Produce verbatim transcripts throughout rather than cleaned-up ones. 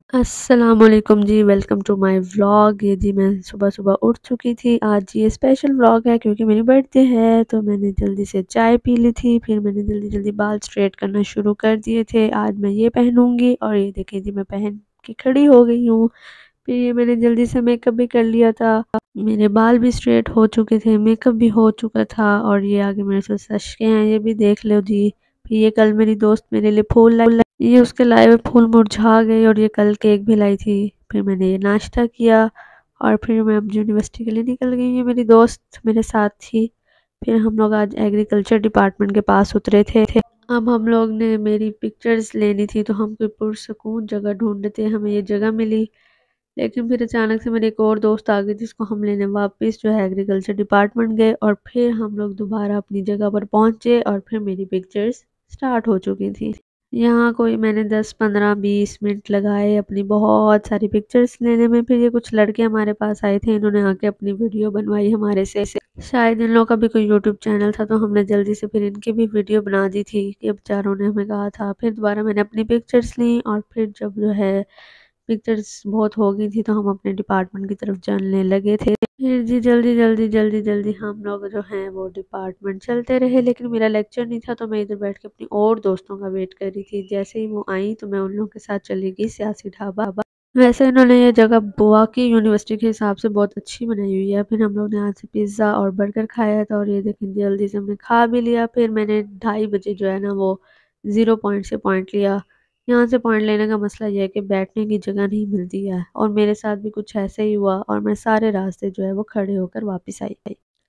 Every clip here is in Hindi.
अस्सलामुअलैकुम जी, वेलकम टू माय व्लॉग। ये जी मैं सुबह-सुबह उठ चुकी थी। आज ये स्पेशल व्लॉग है क्योंकि मेरी बर्थडे है, तो मैंने जल्दी से चाय पी ली थी। फिर मैंने जल्दी-जल्दी बाल स्ट्रेट करना शुरू कर दिए थे। आज मैं ये पहनूँगी और ये देखिए जी मैं पहन के खड़ी हो गई हूँ। फिर ये मैंने जल्दी से मेकअप भी कर लिया था। मेरे बाल भी स्ट्रेट हो चुके थे, मेकअप भी हो चुका था और ये आगे मेरे से सच के हैं, ये भी देख लो जी। फिर ये कल मेरी दोस्त मेरे लिए फूल लाई, ये उसके लाए हुए फूल मुरझा गए और ये कल केक भी लाई थी। फिर मैंने ये नाश्ता किया और फिर मैं अब यूनिवर्सिटी के लिए निकल गई। ये मेरी दोस्त मेरे साथ थी। फिर हम लोग आज एग्रीकल्चर डिपार्टमेंट के पास उतरे थे। अब हम लोग ने मेरी पिक्चर्स लेनी थी, तो हम कोई पुरसकून जगह ढूंढते हमें ये जगह मिली। लेकिन फिर अचानक से मेरी एक और दोस्त आ गई जिसको हम लेने वापस जो है एग्रीकल्चर डिपार्टमेंट गए और फिर हम लोग दोबारा अपनी जगह पर पहुंचे और फिर मेरी पिक्चर्स स्टार्ट हो चुकी थी। यहाँ कोई मैंने दस पंद्रह बीस मिनट लगाए अपनी बहुत सारी पिक्चर्स लेने में। फिर ये कुछ लड़के हमारे पास आए थे, इन्होंने आके अपनी वीडियो बनवाई हमारे से। शायद इन लोगों का भी कोई यूट्यूब चैनल था, तो हमने जल्दी से फिर इनकी भी वीडियो बना दी थी कि बेचारों ने हमें कहा था। फिर दोबारा मैंने अपनी पिक्चर्स ली और फिर जब जो है पिक्चर्स बहुत हो गई थी, तो हम अपने डिपार्टमेंट की तरफ चलने लगे थे। फिर जी जल्दी जल्दी जल्दी जल्दी हम लोग जो हैं वो डिपार्टमेंट चलते रहे, लेकिन मेरा लेक्चर नहीं था, तो मैं इधर बैठ के अपनी और दोस्तों का वेट कर रही थी। जैसे ही वो आई तो मैं उन लोगों के साथ चली गई सियासी ढाबा। वैसे इन्होंने ये जगह बुआ की यूनिवर्सिटी के हिसाब से बहुत अच्छी बनाई हुई है। फिर हम लोग ने यहाँ से पिज़्ज़ा और बर्गर खाया था और ये देखें जल्दी से हमने खा भी लिया। फिर मैंने ढाई बजे जो है ना वो ज़ीरो पॉइंट से पॉइंट लिया। यहाँ से पॉइंट लेने का मसला ये है कि बैठने की जगह नहीं मिलती है और मेरे साथ भी कुछ ऐसे ही हुआ और मैं सारे रास्ते जो है वो खड़े होकर वापस आई।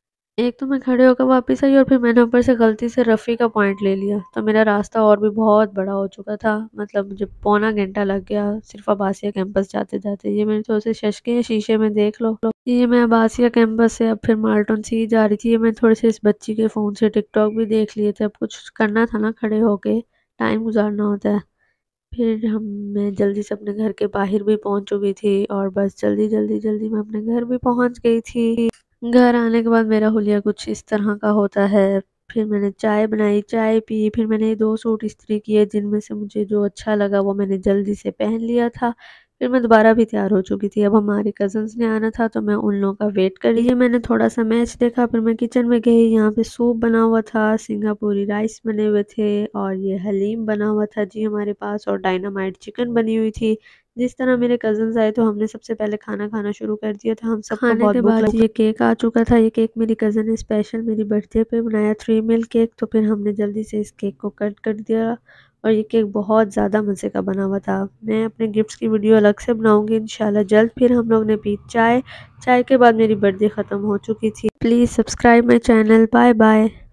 एक तो मैं खड़े होकर वापस आई और फिर मैंने ऊपर से गलती से रफ़ी का पॉइंट ले लिया, तो मेरा रास्ता और भी बहुत बड़ा हो चुका था। मतलब मुझे पौना घंटा लग गया सिर्फ अब्बासिया कैंपस जाते-जाते। ये मेरे थोड़े से शशके हैं शीशे में देख लो। ये मैं अब्बासिया कैंपस से अब फिर माल्टन सी जा रही थी। ये मैं थोड़े से इस बच्ची के फ़ोन से टिकटॉक भी देख लिए थे। अब कुछ करना था ना खड़े होके, टाइम गुज़ारना होता है। फिर हम मैं जल्दी से अपने घर के बाहर भी पहुँच चुकी थी और बस जल्दी, जल्दी, जल्दी मैं अपने घर भी पहुँच गई थी। घर आने के बाद मेरा हुलिया कुछ इस तरह का होता है। फिर मैंने चाय बनाई, चाय पी, फिर मैंने दो सूट इस्त्री किए जिनमें से मुझे जो अच्छा लगा वो मैंने जल्दी से पहन लिया था। फिर मैं दोबारा भी तैयार हो चुकी थी। अब हमारे कज़िन्स ने आना था, तो मैं उन लोगों का वेट कर रही थी। मैंने थोड़ा-सा मैच देखा, फिर मैं किचन में गई। यहाँ पे सूप बना हुआ था, सिंगापुरी राइस बने हुए थे और ये हलीम बना हुआ था जी हमारे पास, और डायनामाइट चिकन बनी हुई थी। जिस तरह मेरे कज़िन्स आए तो हमने सबसे पहले खाना खाना शुरू कर दिया था। हम सबको खाने बहुत के भूख बाद लगी। ये केक आ चुका था। ये केक मेरी कज़िन ने स्पेशल मेरी बर्थडे पे बनाया, थ्री मिल केक। तो फिर हमने जल्दी से इस केक को कट कर दिया और ये केक बहुत ज़्यादा मज़े का बना हुआ था। मैं अपने गिफ्ट्स की वीडियो अलग से बनाऊँगी इंशाल्लाह जल्द। फिर हम लोग ने पी चाय। चाय के बाद मेरी बर्थडे ख़त्म हो चुकी थी। Please subscribe my channel. Bye bye.